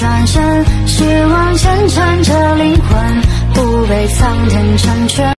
转身，是往前穿着灵魂，不被苍天成全。